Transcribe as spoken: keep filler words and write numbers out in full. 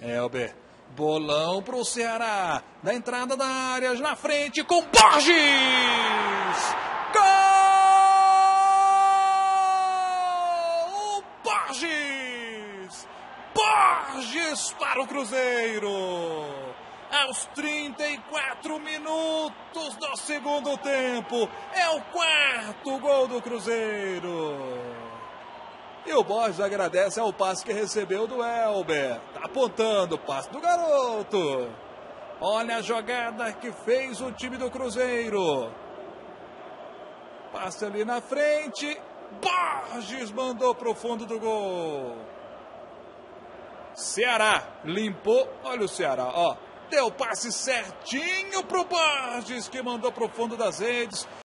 Elber, bolão pro Ceará, da entrada da área, na frente com Borges! Gol! Borges! Borges para o Cruzeiro! Aos trinta e quatro minutos do segundo tempo, é o quarto gol do Cruzeiro. E o Borges agradece ao passe que recebeu do Elber. Tá apontando o passe do garoto. Olha a jogada que fez o time do Cruzeiro. Passe ali na frente. Borges mandou pro fundo do gol. Ceará limpou. Olha o Ceará, ó. Deu passe certinho pro Borges, que mandou pro fundo das redes.